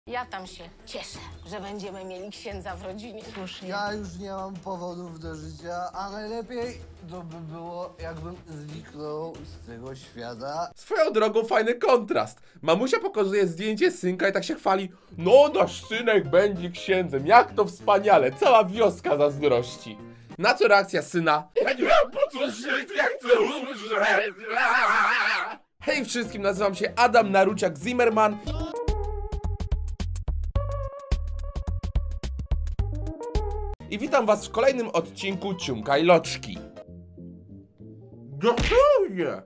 Ja tam się cieszę, że będziemy mieli księdza w rodzinie. Słusznie. Ja już nie mam powodów do życia, a najlepiej to by było, jakbym zniknął z tego świata. Swoją drogą fajny kontrast. Mamusia pokazuje zdjęcie synka i tak się chwali. No, nasz synek będzie księdzem, jak to wspaniale, cała wioska zazdrości. Na co reakcja syna? Ja nie mam po co żyć, ja chcę umrzeć. Hej wszystkim, nazywam się Adam Naruciak-Zimmerman. I witam was w kolejnym odcinku Ciumka i Loczki. Dosłownie!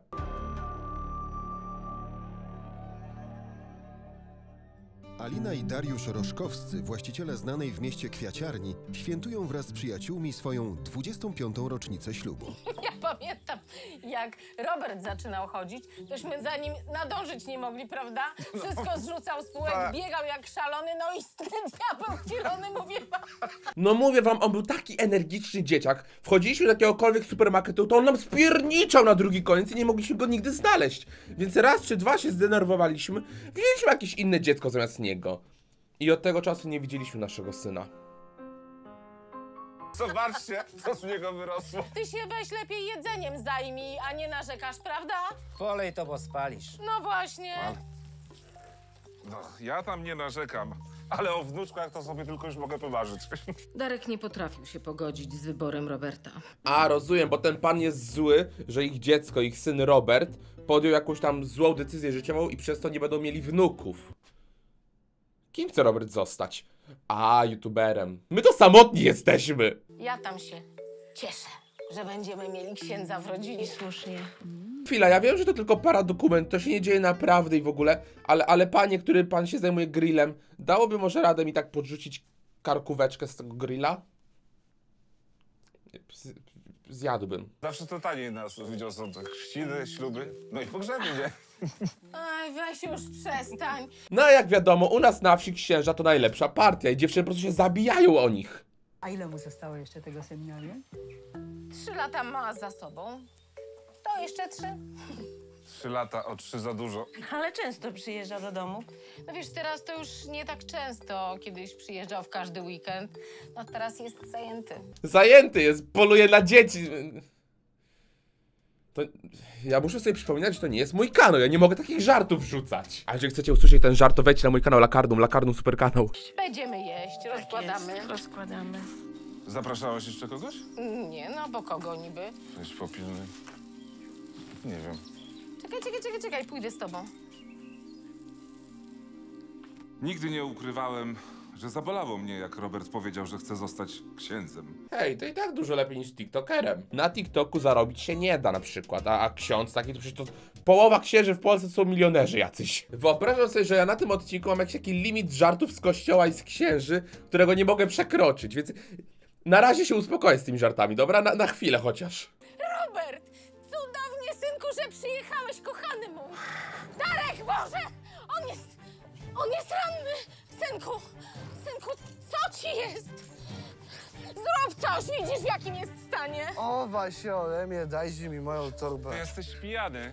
Alina i Dariusz Roszkowscy, właściciele znanej w mieście kwiaciarni, świętują wraz z przyjaciółmi swoją 25. rocznicę ślubu. Ja pamiętam, jak Robert zaczynał chodzić, tośmy za nim nadążyć nie mogli, prawda? Wszystko zrzucał z półek, biegał jak szalony, no i ten diabeł wcielony, mówię wam. No mówię wam, on był taki energiczny dzieciak. Wchodziliśmy do jakiegokolwiek supermarketu, to on nam spierniczał na drugi koniec i nie mogliśmy go nigdy znaleźć. Więc raz czy dwa się zdenerwowaliśmy, wzięliśmy jakieś inne dziecko zamiast niego. I od tego czasu nie widzieliśmy naszego syna. Zobaczcie, co z niego wyrosło. Ty się weź lepiej jedzeniem zajmij, a nie narzekasz, prawda? Polej to, bo spalisz. No właśnie. No, ja tam nie narzekam, ale o wnuczkach to sobie tylko już mogę pomarzyć. Darek nie potrafił się pogodzić z wyborem Roberta. A, rozumiem, bo ten pan jest zły, że ich dziecko, ich syn Robert podjął jakąś tam złą decyzję życiową i przez to nie będą mieli wnuków. Kim chce Robert zostać? A, youtuberem. My to samotni jesteśmy. Ja tam się cieszę, że będziemy mieli księdza w rodzinie. Słusznie. Chwila, ja wiem, że to tylko paradokument, to się nie dzieje naprawdę i w ogóle, ale panie, który pan się zajmuje grillem, dałoby może radę mi tak podrzucić karkóweczkę z tego grilla? Zjadłbym. Zawsze to taniej nas widział, są te chrzciny, śluby, no i pogrzeby, nie? Aj, weź już przestań. No a jak wiadomo, u nas na wsi księża to najlepsza partia i dziewczyny po prostu się zabijają o nich. A ile mu zostało jeszcze tego seminarium? 3 lata ma za sobą. To jeszcze 3. 3 lata, o 3 za dużo. Ale często przyjeżdża do domu. No wiesz, teraz to już nie tak często. Kiedyś przyjeżdżał w każdy weekend. No teraz jest zajęty. Zajęty jest, poluje na dzieci. To ja muszę sobie przypominać, że to nie jest mój kanał, ja nie mogę takich żartów wrzucać. A jeżeli chcecie usłyszeć ten żart, to wejdźcie na mój kanał Lakardum super kanał. Będziemy jeść, rozkładamy. Tak jest, rozkładamy. Zapraszałaś jeszcze kogoś? Nie, no bo kogo niby? Weź popilny. Nie wiem. Czekaj, pójdę z tobą. Nigdy nie ukrywałem, że zabolało mnie, jak Robert powiedział, że chce zostać księdzem. Hej, to i tak dużo lepiej niż TikTokerem. Na TikToku zarobić się nie da na przykład, a ksiądz taki to przecież to połowa księży w Polsce to są milionerzy jacyś. Wyobrażam sobie, że ja na tym odcinku mam jakiś taki limit żartów z kościoła i z księży, którego nie mogę przekroczyć, więc na razie się uspokoję z tymi żartami, dobra? Na chwilę chociaż. Robert! Cudownie, synku, że przyjechałeś, kochany mój! Darek, Boże! On jest ranny! Synku, co ci jest? Zrób coś, widzisz, w jakim jest stanie. O, Wasiolemie, dajcie mi moją torbę. Ty jesteś pijany.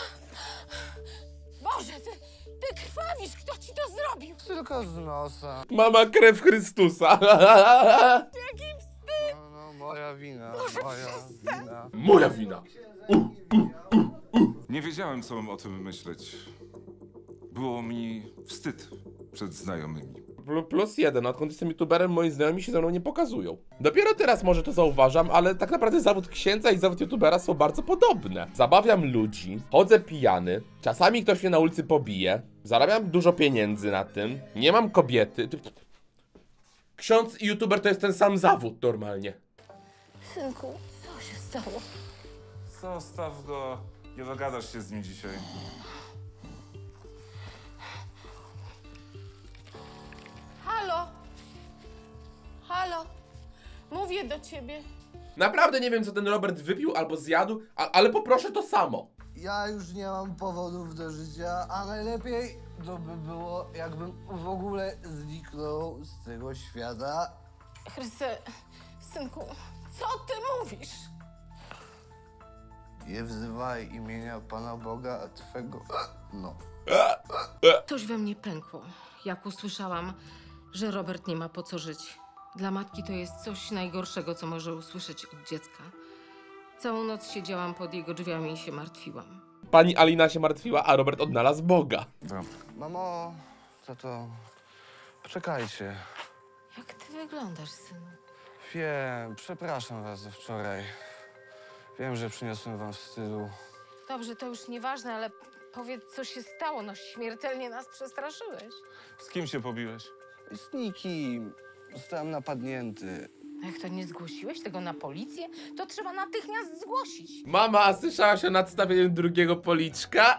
Boże, ty krwawisz, kto ci to zrobił? Tylko z nosa. Mama krew Chrystusa. Jaki wstyd! No, moja wina, moja wina. Moja wina. Nie wiedziałem, co mam o tym myśleć. Było mi wstyd przed znajomymi. Plus jeden, odkąd jestem youtuberem, moi znajomi się ze mną nie pokazują. Dopiero teraz może to zauważam, ale tak naprawdę zawód księdza i zawód youtubera są bardzo podobne. Zabawiam ludzi, chodzę pijany, czasami ktoś mnie na ulicy pobije, zarabiam dużo pieniędzy na tym, nie mam kobiety. Ksiądz i youtuber to jest ten sam zawód normalnie. Synku, co się stało? Zostaw go, nie dogadasz się z nim dzisiaj. Halo? Mówię do ciebie. Naprawdę nie wiem, co ten Robert wypił albo zjadł, ale poproszę to samo. Ja już nie mam powodów do życia, a najlepiej to by było, jakbym w ogóle zniknął z tego świata. Chryste, synku, co ty mówisz? Nie wzywaj imienia Pana Boga Twego. No. Coś we mnie pękło. jak usłyszałam, że Robert nie ma po co żyć. Dla matki to jest coś najgorszego, co może usłyszeć od dziecka. Całą noc siedziałam pod jego drzwiami i się martwiłam. Pani Alina się martwiła, a Robert odnalazł Boga. Mamo, tato, poczekajcie. Jak ty wyglądasz, synu? Wiem, przepraszam was za wczoraj. Wiem, że przyniosłem wam wstydu. Dobrze, to już nieważne, ale powiedz, co się stało. No śmiertelnie nas przestraszyłeś. Z kim się pobiłeś? Z nikim. Zostałem napadnięty. A jak to nie zgłosiłeś tego na policję, to trzeba natychmiast zgłosić. Mama, a słyszałaś o nadstawieniu drugiego policzka?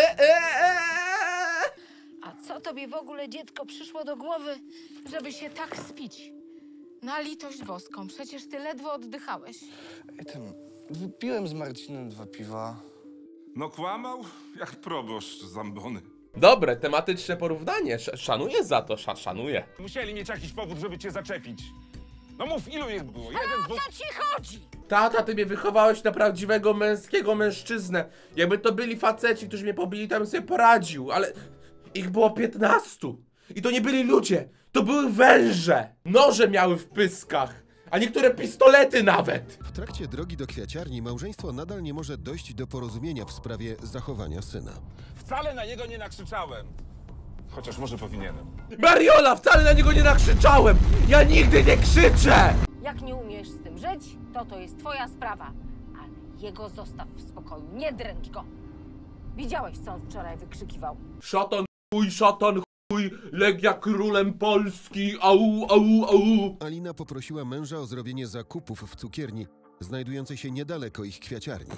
A co tobie w ogóle, dziecko, przyszło do głowy, żeby się tak spić? Na litość boską, przecież ty ledwo oddychałeś. Wypiłem z Marcinem 2 piwa. No kłamał jak proboszcz zambony. Dobre, tematyczne porównanie. Szanuję za to, szanuję. Musieli mieć jakiś powód, żeby cię zaczepić. No mów, ilu ich było? Jeden, O dwóch... co ci chodzi? Tata, ty mnie wychowałeś na prawdziwego męskiego mężczyznę. Jakby to byli faceci, którzy mnie pobili, to bym sobie poradził, ale ich było 15. I to nie byli ludzie, to były węże. Noże miały w pyskach, a niektóre pistolety nawet. W trakcie drogi do kwiaciarni małżeństwo nadal nie może dojść do porozumienia w sprawie zachowania syna. Wcale na niego nie nakrzyczałem. Chociaż może powinienem. Mariola, wcale na niego nie nakrzyczałem. Ja nigdy nie krzyczę. Jak nie umiesz z tym żyć, to jest twoja sprawa. Ale jego zostaw w spokoju, nie dręcz go. Widziałeś, co on wczoraj wykrzykiwał. Szatan chuj, Legia królem Polski, au, au, au. Alina poprosiła męża o zrobienie zakupów w cukierni, znajdującej się niedaleko ich kwiaciarni.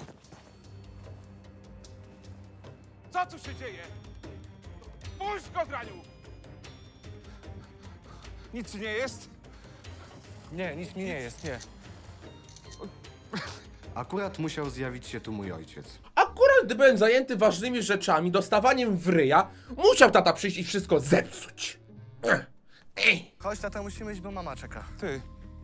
Co tu się dzieje? Puść go, Draniu! Nic ci nie jest? Nie, nic mi nie jest, nie. Akurat musiał zjawić się tu mój ojciec. Akurat gdy byłem zajęty ważnymi rzeczami, dostawaniem w ryja, musiał tata przyjść i wszystko zepsuć. Chodź, tata, musimy iść, bo mama czeka. Ty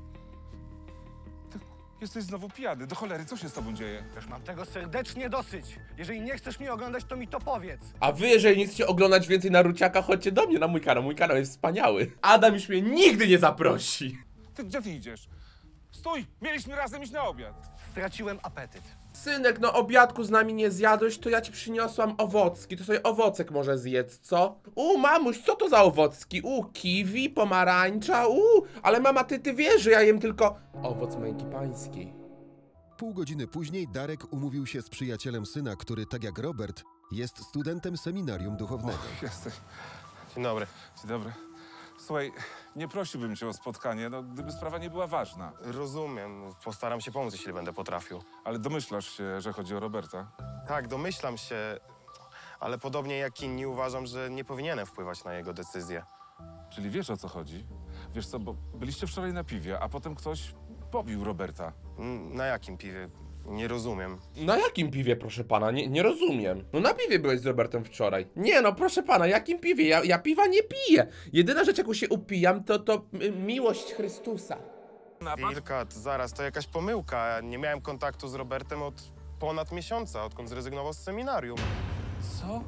jesteś znowu pijany. Do cholery, co się z tobą dzieje? Już mam tego serdecznie dosyć. Jeżeli nie chcesz mnie oglądać, to mi to powiedz. A wy, jeżeli nie chcecie oglądać więcej Naruciaka, chodźcie do mnie na mój kanał. Mój kanał jest wspaniały. Adam już mnie nigdy nie zaprosi. Ty gdzie ty idziesz? Stój! Mieliśmy razem iść na obiad. Straciłem apetyt. Synek, no obiadku z nami nie zjadłeś, to ja ci przyniosłam owocki. To sobie owocek może zjedz, co? Mamuś, co to za owocki? Kiwi, pomarańcza, ale mama, ty wiesz, że ja jem tylko owoc męki pańskiej. Pół godziny później Darek umówił się z przyjacielem syna, który, tak jak Robert, jest studentem seminarium duchownego. Jesteś. Dzień dobry. Dzień dobry. Słuchaj, nie prosiłbym cię o spotkanie, no gdyby sprawa nie była ważna. Rozumiem. Postaram się pomóc, jeśli będę potrafił. Ale domyślasz się, że chodzi o Roberta? Tak, domyślam się, ale podobnie jak inni uważam, że nie powinienem wpływać na jego decyzję. Czyli wiesz, o co chodzi? Wiesz co, bo byliście wczoraj na piwie, a potem ktoś pobił Roberta. Na jakim piwie? Nie rozumiem. Na jakim piwie, proszę pana? Nie rozumiem. No na piwie byłeś z Robertem wczoraj. Nie no, proszę pana, jakim piwie? Ja piwa nie piję. Jedyna rzecz, jaką się upijam, to miłość Chrystusa. Wilka, zaraz, to jakaś pomyłka. Nie miałem kontaktu z Robertem od ponad miesiąca, odkąd zrezygnował z seminarium. Co?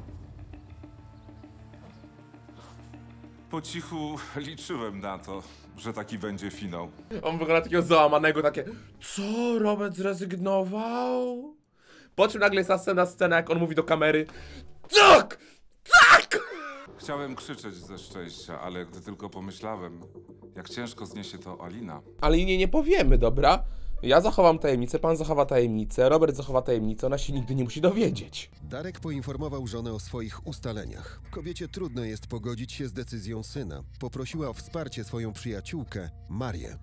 Po cichu liczyłem na to, że taki będzie finał. On wygląda takiego załamanego, takie: co, Robert zrezygnował? Po czym nagle jest następna scena, jak on mówi do kamery: tak! Tak! Chciałem krzyczeć ze szczęścia, ale gdy tylko pomyślałem, jak ciężko zniesie to Alina. Ale nie powiemy, dobra? Ja zachowam tajemnicę, pan zachowa tajemnicę, Robert zachowa tajemnicę, ona się nigdy nie musi dowiedzieć. Darek poinformował żonę o swoich ustaleniach. Kobiecie trudno jest pogodzić się z decyzją syna. Poprosiła o wsparcie swoją przyjaciółkę, Marię.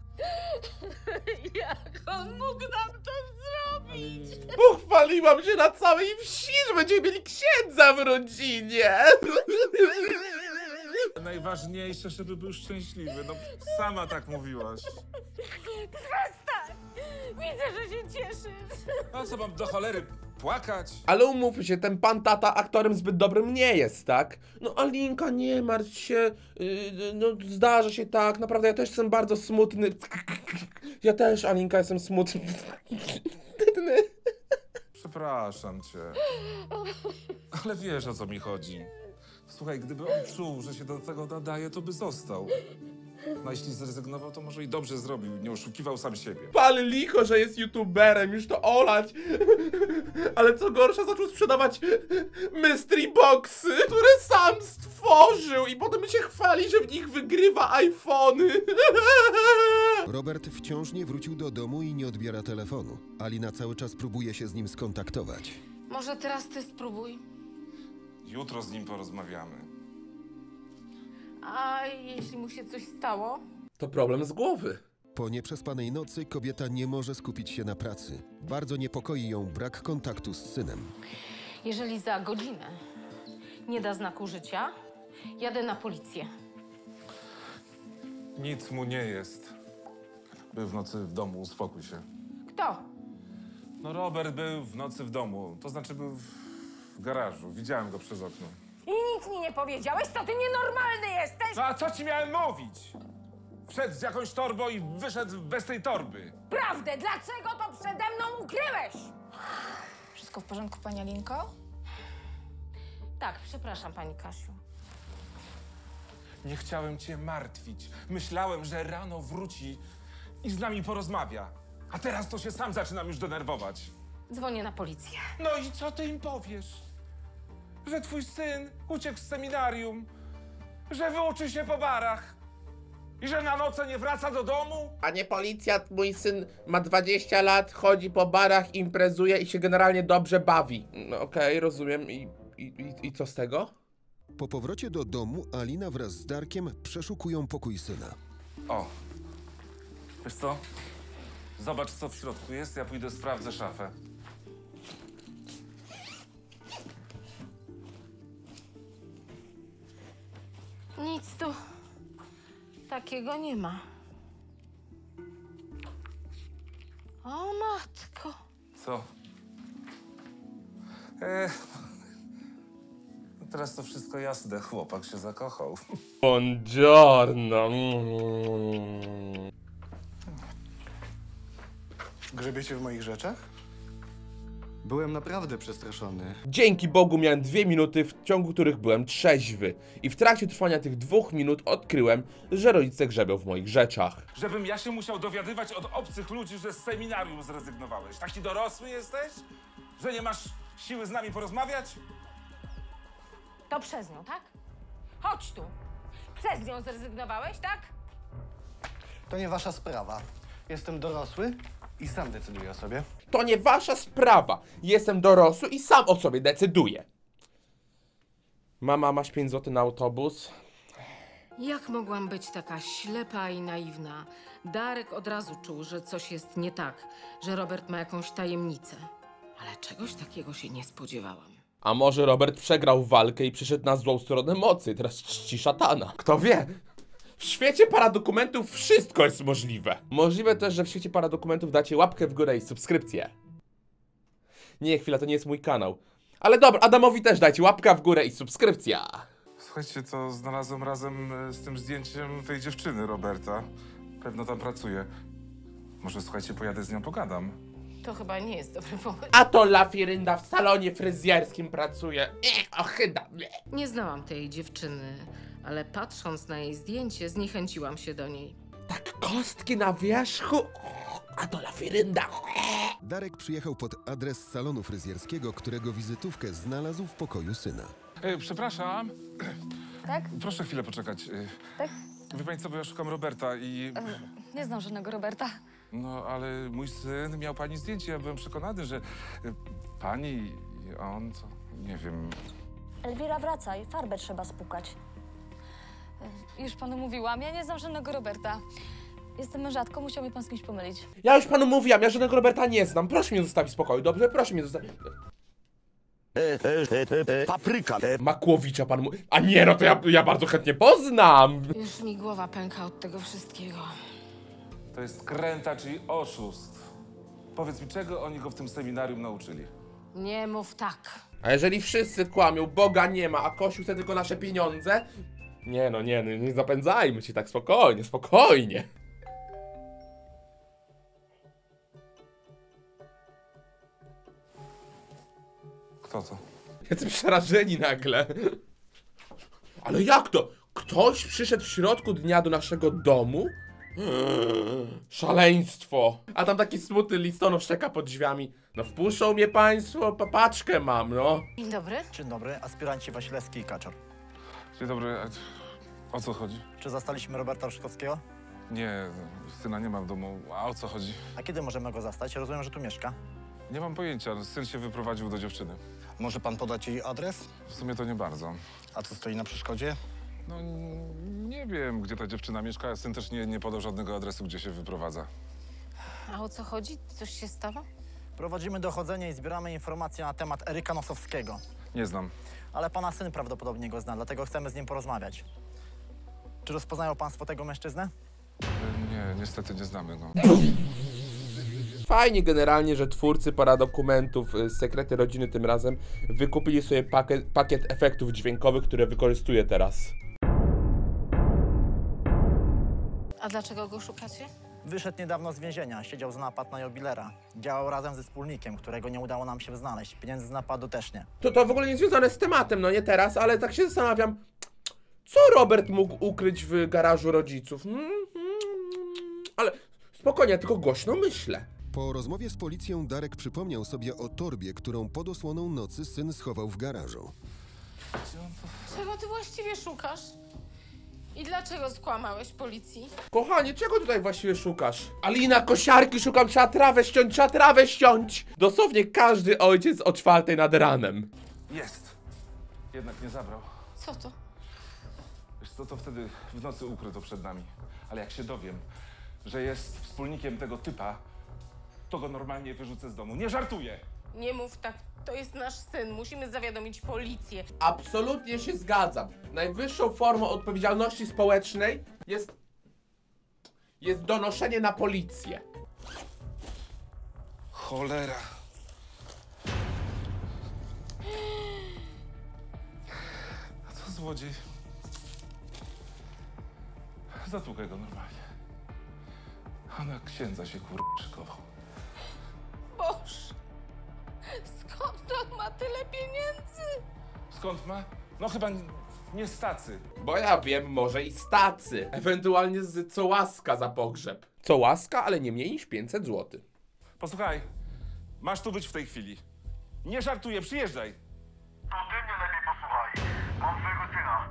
Jak on mógł nam to zrobić? Pochwaliłam się na całej wsi, że będziemy mieli księdza w rodzinie. Najważniejsze, żeby był szczęśliwy. No, sama tak mówiłaś. Przestań! Widzę, że się cieszysz. A co mam do cholery płakać? Ale umówmy się, ten pan tata aktorem zbyt dobrym nie jest, tak? No Alinka, nie martw się, no zdarza się tak, naprawdę ja też jestem bardzo smutny. Ja też, Alinka, jestem smutny. Przepraszam cię. Ale wiesz, o co mi chodzi. Słuchaj, gdyby on czuł, że się do tego nadaje, to by został. No jeśli zrezygnował, to może i dobrze zrobił. Nie oszukiwał sam siebie. Pal licho, że jest youtuberem, już to olać. Ale co gorsza, zaczął sprzedawać mystery boxy, które sam stworzył i potem się chwali, że w nich wygrywa iPhony. Robert wciąż nie wrócił do domu i nie odbiera telefonu. Alina cały czas próbuje się z nim skontaktować. Może teraz ty spróbuj. Jutro z nim porozmawiamy. A jeśli mu się coś stało? To problem z głowy. Po nieprzespanej nocy kobieta nie może skupić się na pracy. Bardzo niepokoi ją brak kontaktu z synem. Jeżeli za godzinę nie da znaku życia, jadę na policję. Nic mu nie jest. Był w nocy w domu, uspokój się. Kto? No Robert był w nocy w domu, to znaczy był w garażu. Widziałem go przez okno. I nic mi nie powiedziałeś, to ty nienormalny jesteś! No a co ci miałem mówić? Wszedł z jakąś torbą i wyszedł bez tej torby. Prawdę, dlaczego to przede mną ukryłeś? Wszystko w porządku, pani Alinko? Tak, przepraszam, pani Kasiu. Nie chciałem cię martwić. Myślałem, że rano wróci i z nami porozmawia. A teraz to się sam zaczynam już denerwować. Dzwonię na policję. No i co ty im powiesz? Że twój syn uciekł z seminarium, że wyuczy się po barach i że na noce nie wraca do domu? Panie policjant, mój syn ma 20 lat, chodzi po barach, imprezuje i się generalnie dobrze bawi. No okej, rozumiem. I co z tego? Po powrocie do domu Alina wraz z Darkiem przeszukują pokój syna. O, wiesz co? Zobacz, co w środku jest, ja pójdę sprawdzę szafę. Nic tu takiego nie ma. O matko. Co? No teraz to wszystko jasne, chłopak się zakochał. Buongiorno. Grzebiecie w moich rzeczach? Byłem naprawdę przestraszony. Dzięki Bogu miałem 2 minuty, w ciągu których byłem trzeźwy. I w trakcie trwania tych 2 minut odkryłem, że rodzice grzebią w moich rzeczach. Żebym ja się musiał dowiadywać od obcych ludzi, że z seminarium zrezygnowałeś. Taki dorosły jesteś? Że nie masz siły z nami porozmawiać? To przez nią, tak? Chodź tu. Przez nią zrezygnowałeś, tak? To nie wasza sprawa. Jestem dorosły i sam decyduję o sobie. To nie wasza sprawa. Jestem dorosły i sam o sobie decyduję. Mama, masz 5 zł na autobus? Jak mogłam być taka ślepa i naiwna? Darek od razu czuł, że coś jest nie tak, że Robert ma jakąś tajemnicę. Ale czegoś takiego się nie spodziewałam. A może Robert przegrał walkę i przyszedł na złą stronę mocy, teraz czci szatana. Kto wie? W świecie paradokumentów wszystko jest możliwe. Możliwe też, że w świecie paradokumentów dacie łapkę w górę i subskrypcję. Nie, chwila, to nie jest mój kanał. Ale dobra, Adamowi też dajcie łapka w górę i subskrypcja. Słuchajcie, to znalazłem razem z tym zdjęciem tej dziewczyny, Roberta. Pewno tam pracuje. Może, słuchajcie, pojadę z nią, pogadam. To chyba nie jest dobry pomysł. A to Lafirynda w salonie fryzjerskim pracuje. Ochyda. Nie znałam tej dziewczyny, ale patrząc na jej zdjęcie, zniechęciłam się do niej. Tak kostki na wierzchu. A to Lafirynda. Darek przyjechał pod adres salonu fryzjerskiego, którego wizytówkę znalazł w pokoju syna. Przepraszam. Tak? Proszę chwilę poczekać. Tak? Wie pani co, bo ja szukam Roberta i... Nie znam żadnego Roberta. No, ale mój syn miał pani zdjęcie. Ja byłem przekonany, że pani i on, to nie wiem... Elwira, wracaj. Farbę trzeba spukać. Już panu mówiłam, ja nie znam żadnego Roberta. Jestem mężatką, musiał mnie pan z kimś pomylić. Ja już panu mówiłam, ja żadnego Roberta nie znam. Proszę mnie zostawić w spokoju, dobrze? Proszę mnie zostawić. Papryka. Makłowicza pan mówi. A nie, no to ja bardzo chętnie poznam. Już mi głowa pęka od tego wszystkiego. To jest kręta, czyli oszust. Powiedz mi, czego oni go w tym seminarium nauczyli? Nie mów tak. A jeżeli wszyscy kłamią, Boga nie ma, a Kościół chce tylko nasze pieniądze? Nie zapędzajmy się tak spokojnie, spokojnie. Kto to? Jacy przerażeni nagle. Ale jak to? Ktoś przyszedł w środku dnia do naszego domu? Szaleństwo. A tam taki smutny listonosz czeka pod drzwiami. No wpuszczą mnie państwo, paczkę mam, no. Dzień dobry. Dzień dobry, aspiranci Wasilewski i Kaczor. Dzień dobry, o co chodzi? Czy zastaliśmy Roberta Olszkowskiego? Nie, syna nie ma w domu. A o co chodzi? A kiedy możemy go zastać? Rozumiem, że tu mieszka. Nie mam pojęcia, syn się wyprowadził do dziewczyny. Może pan podać jej adres? W sumie to nie bardzo. A co stoi na przeszkodzie? No nie wiem, gdzie ta dziewczyna mieszka, a syn też nie podał żadnego adresu, gdzie się wyprowadza. A o co chodzi? Coś się stało? Prowadzimy dochodzenie i zbieramy informacje na temat Eryka Nosowskiego. Nie znam. Ale pana syn prawdopodobnie go zna, dlatego chcemy z nim porozmawiać. Czy rozpoznają państwo tego mężczyznę? Nie, niestety nie znamy go. Fajnie generalnie, że twórcy paradokumentów Sekrety Rodziny tym razem wykupili sobie pakiet efektów dźwiękowych, które wykorzystuję teraz. A dlaczego go szukacie? Wyszedł niedawno z więzienia, siedział za napad na jubilera. Działał razem ze wspólnikiem, którego nie udało nam się znaleźć. Pieniędzy z napadu też nie. To w ogóle nie związane z tematem, no nie teraz, ale tak się zastanawiam, co Robert mógł ukryć w garażu rodziców? Ale spokojnie, ja tylko głośno myślę. Po rozmowie z policją Darek przypomniał sobie o torbie, którą pod osłoną nocy syn schował w garażu. Czego ty właściwie szukasz? I dlaczego skłamałeś policji? Kochanie, czego tutaj właściwie szukasz? Alina, kosiarki szukam, trzeba trawę ściąć, trzeba trawę ściąć! Dosłownie każdy ojciec o 4 nad ranem. Jest. Jednak nie zabrał. Co to? Wiesz co, to wtedy w nocy ukryto przed nami. Ale jak się dowiem, że jest wspólnikiem tego typa, to go normalnie wyrzucę z domu. Nie żartuję! Nie mów tak, to jest nasz syn, musimy zawiadomić policję. Absolutnie się zgadzam. Najwyższą formą odpowiedzialności społecznej jest donoszenie na policję. Cholera. A co złodziej? Zatłukę go normalnie. A na księdza się szykował. Boże, skąd on ma tyle pieniędzy? Skąd ma? No chyba nie z tacy. Bo ja wiem, może i z tacy. Ewentualnie z co łaska za pogrzeb. Co łaska, ale nie mniej niż 500 zł. Posłuchaj, masz tu być w tej chwili. Nie żartuję, przyjeżdżaj. To ty mnie lepiej posłuchaj. Mam twojego syna.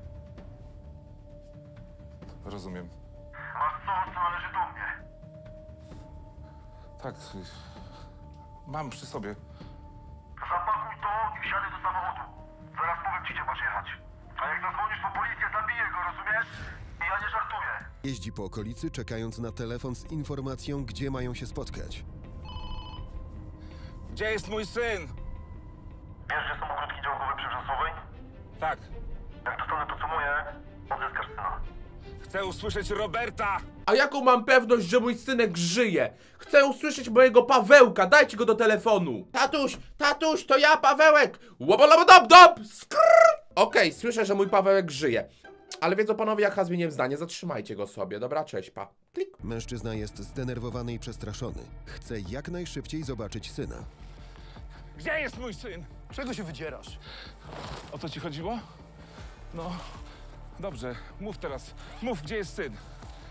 Rozumiem. Masz coś, co należy do mnie. Tak, mam przy sobie. Zapakuj to i wsiadaj do samochodu. Zaraz powiem ci, gdzie masz jechać. A jak zadzwonisz po policję, zabiję go, rozumiesz? I ja nie żartuję. Jeździ po okolicy, czekając na telefon z informacją, gdzie mają się spotkać. Gdzie jest mój syn? Wiesz, że są ogródki działkowe przy Wrzosłowej? Tak. Jak dostanę to, co moje, odzyskasz syna. Chcę usłyszeć Roberta! A jaką mam pewność, że mój synek żyje? Chcę usłyszeć mojego Pawełka, dajcie go do telefonu. Tatuś, to ja, Pawełek! Łobolobodobdob! Skrrr! Okej, słyszę, że mój Pawełek żyje. Ale wiedzą panowie, jak ja zmieniłem zdanie, zatrzymajcie go sobie. Dobra, cześć, pa. Klik. Mężczyzna jest zdenerwowany i przestraszony. Chce jak najszybciej zobaczyć syna. Gdzie jest mój syn? Czego się wydzierasz? O co ci chodziło? No, dobrze, mów teraz. Mów, gdzie jest syn.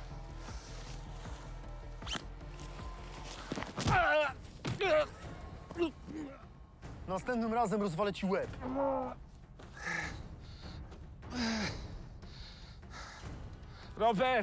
Następnym razem rozwalę ci łeb. Robert!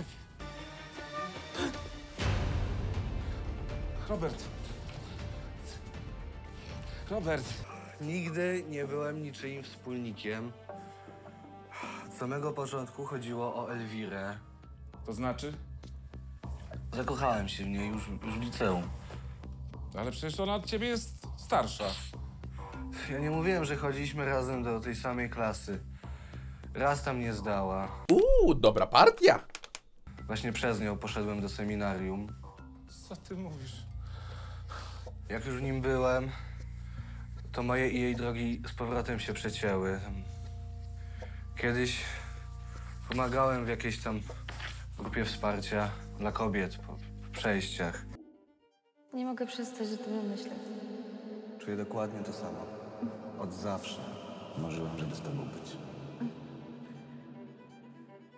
Robert! Nigdy nie byłem niczyim wspólnikiem. Od samego początku chodziło o Elwirę. To znaczy? Zakochałem się w niej już w liceum. Ale przecież ona od ciebie jest starsza. Ja nie mówiłem, że chodziliśmy razem do tej samej klasy. Raz tam nie zdała. Dobra partia. Właśnie przez nią poszedłem do seminarium. Co ty mówisz? Jak już w nim byłem, to moje i jej drogi z powrotem się przecięły. Kiedyś pomagałem w jakiejś tam grupie wsparcia dla kobiet po przejściach. Nie mogę przestać o tym myśleć. Czuję dokładnie to samo. Od zawsze marzyłem, żeby z tobą być.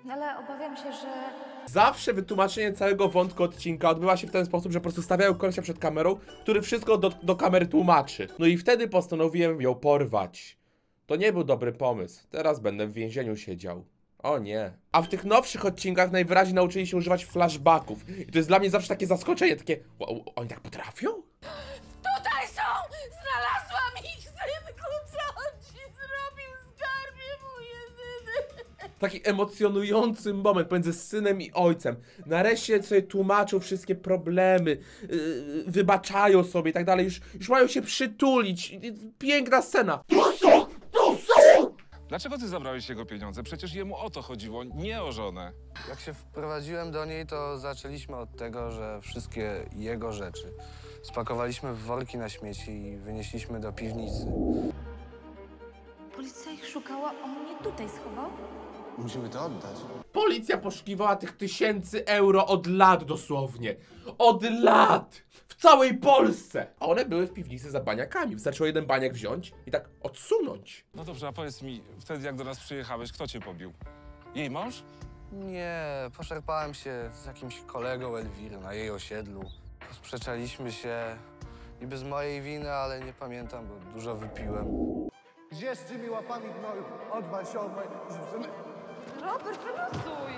Ale obawiam się, że... Zawsze wytłumaczenie całego wątku odcinka odbywa się w ten sposób, że po prostu stawiają kolesia przed kamerą, który wszystko do kamery tłumaczy. No i wtedy postanowiłem ją porwać. To nie był dobry pomysł. Teraz będę w więzieniu siedział. O nie. A w tych nowszych odcinkach najwyraźniej nauczyli się używać flashbacków. I to jest dla mnie zawsze takie zaskoczenie, takie... Oni tak potrafią? Tutaj są! Znalazłam ich, synku! Co on ci zrobił, skarbie, mój jedyny? Taki emocjonujący moment pomiędzy synem i ojcem. Nareszcie sobie tłumaczą wszystkie problemy, wybaczają sobie i tak dalej. Już mają się przytulić. Piękna scena. Dlaczego ty zabrałeś jego pieniądze? Przecież jemu o to chodziło, nie o żonę. Jak się wprowadziłem do niej, to zaczęliśmy od tego, że wszystkie jego rzeczy spakowaliśmy w worki na śmieci i wynieśliśmy do piwnicy. Policja ich szukała, a on je tutaj schował? Musimy to oddać. Policja poszukiwała tych 1000 euro od lat dosłownie. Od lat! W całej Polsce! A one były w piwnicy za baniakami. Wystarczyło jeden baniak wziąć i tak odsunąć. No dobrze, a powiedz mi, wtedy jak do nas przyjechałeś, kto cię pobił? Jej mąż? Nie, poszarpałem się z jakimś kolegą Elwiry na jej osiedlu. Sprzeczaliśmy się niby z mojej winy, ale nie pamiętam, bo dużo wypiłem. Gdzie z tymi łapami gnoju? Odwal się od mojej żywcemy. Robert, wyluzuj!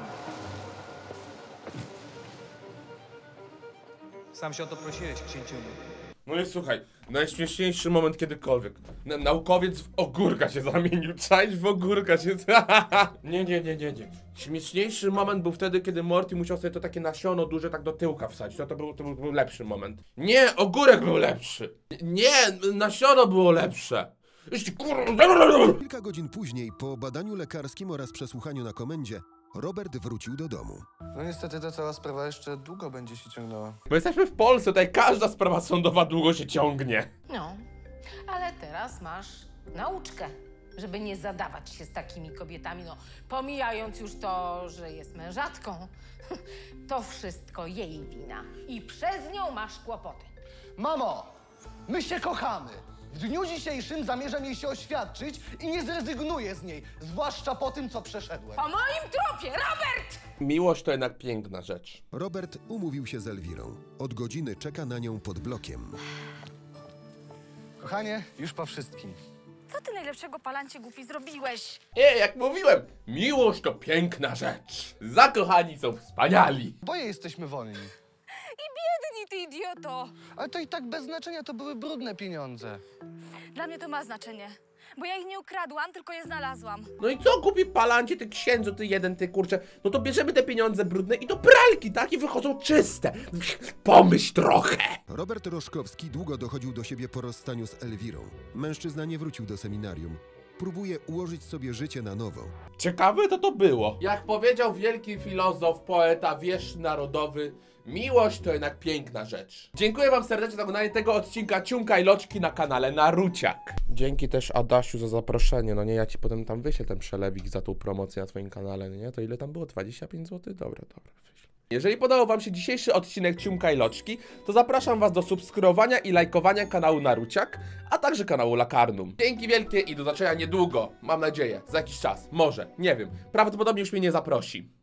Sam się o to prosiłeś, księciuniu. No i słuchaj, najśmieszniejszy moment kiedykolwiek. Naukowiec w ogórka się zamienił. Czaić w ogórka się... Nie. Śmieszniejszy moment był wtedy, kiedy Morty musiał sobie to takie nasiono duże tak do tyłka wsadzić. To był lepszy moment. Nie, ogórek był lepszy. Nie, nasiono było lepsze. Kilka godzin później, po badaniu lekarskim oraz przesłuchaniu na komendzie, Robert wrócił do domu. No niestety ta cała sprawa jeszcze długo będzie się ciągnęła. My jesteśmy w Polsce, tutaj każda sprawa sądowa długo się ciągnie. No, ale teraz masz nauczkę, żeby nie zadawać się z takimi kobietami, no pomijając już to, że jest mężatką. To wszystko jej wina i przez nią masz kłopoty. Mamo, my się kochamy. W dniu dzisiejszym zamierzam jej się oświadczyć i nie zrezygnuję z niej, zwłaszcza po tym, co przeszedłem. Po moim tropie, Robert! Miłość to jednak piękna rzecz. Robert umówił się z Elwirą. Od godziny czeka na nią pod blokiem. Kochanie, już po wszystkim. Co ty najlepszego, Palancie, głupi, zrobiłeś? Jak mówiłem, miłość to piękna rzecz. Zakochani są wspaniali. Oboje jesteśmy wolni. I biedni, ty idioto! Ale to i tak bez znaczenia, to były brudne pieniądze. Dla mnie to ma znaczenie, bo ja ich nie ukradłam, tylko je znalazłam. No i co, głupi Palancie, ty księdzu, ty jeden, ty kurczę. No to bierzemy te pieniądze brudne i do pralki, tak? I wychodzą czyste. Pomyśl trochę. Robert Roszkowski długo dochodził do siebie po rozstaniu z Elwirą. Mężczyzna nie wrócił do seminarium. Próbuje ułożyć sobie życie na nowo. Ciekawe to było. Jak powiedział wielki filozof, poeta, wiersz narodowy, miłość to jednak piękna rzecz. Dziękuję wam serdecznie za oglądanie tego odcinka Ciunka i Loczki na kanale Naruciak. Dzięki też Adasiu za zaproszenie. No nie, ja ci potem tam wyślę ten przelewik za tą promocję na twoim kanale, nie? To ile tam było? 25 zł? Dobra, wyślę. Jeżeli podobał wam się dzisiejszy odcinek Ciunka i Loczki, to zapraszam was do subskrybowania i lajkowania kanału Naruciak, a także kanału Lakarnum. Dzięki wielkie i do zobaczenia niedługo. Mam nadzieję, za jakiś czas. Może, nie wiem. Prawdopodobnie już mnie nie zaprosi.